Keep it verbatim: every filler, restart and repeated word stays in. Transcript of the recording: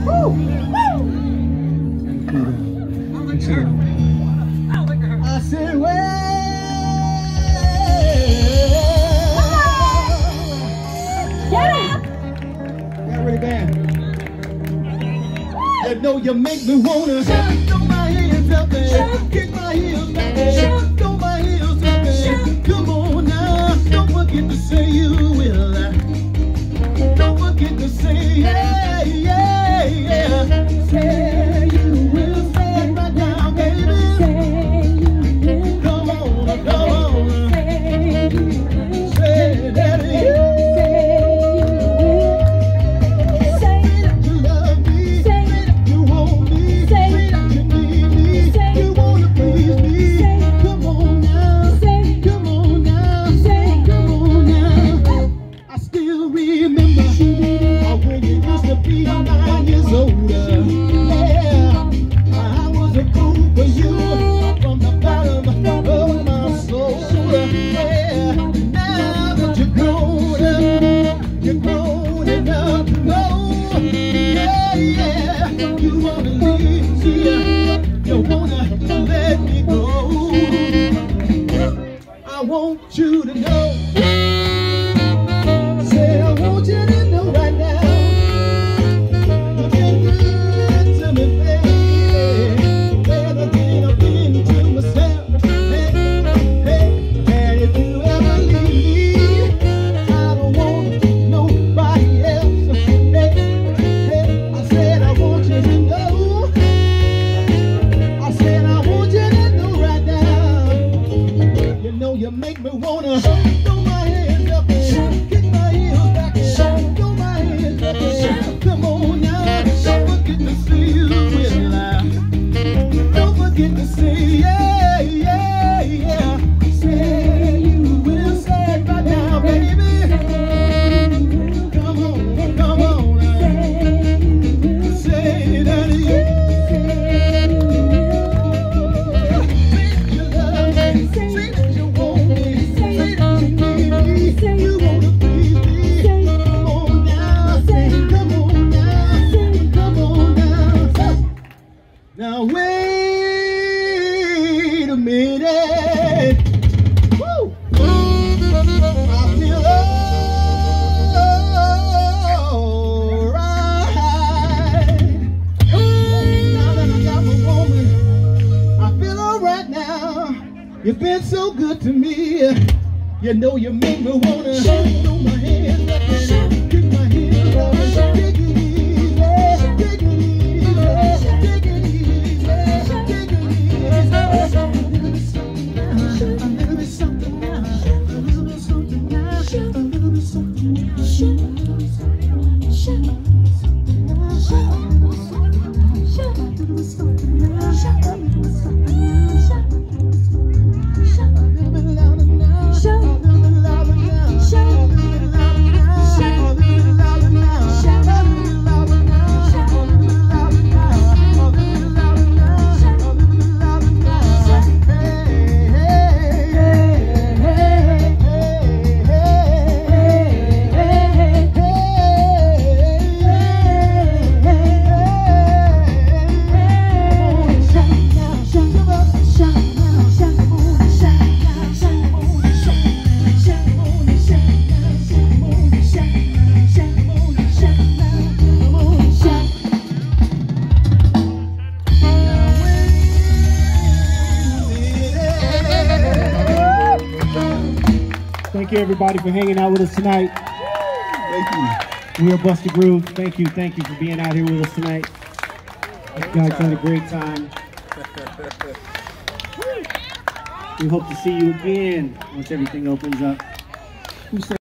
I said, well, Get up! got really bad. You know you make me wanna throw my hands up and kick my heels back and throw my heels up and come on now. Don't forget to say you will. Don't forget to say yeah, yeah, yeah. Say you will. Say it right now, baby. Say you will. Come on, come on. Say you will. Say that it is. I want you to know. Say I want you to know right now. You've been good to me, baby. Better than I've been to myself. Hey, hey, and if you ever leave, I don't want nobody else. Hey, hey, I said I want you to know. I said I want you to know right now. You know you make me wanna throw my hands up and kick my heels back and throw my hands up and come on now. Don't forget to say you will laugh. Don't forget to say yeah, yeah, yeah. Say you will. Say it right now, baby. Come on, come on now. Say that you. Now wait a minute. Woo. I feel alright. Now that I got my woman, I feel alright now. You've been so good to me. You know you make me wanna throw my hands up and kick my heels up and take it easy, take it easy, take it easy, take it easy. A little bit something now, a little bit something now, a little bit something now, a little bit something now, a little bit something now. Thank you, everybody, for hanging out with us tonight. Thank you. We are Busta Groove. Thank you, thank you for being out here with us tonight. You guys had a great time. We hope to see you again once everything opens up. Who said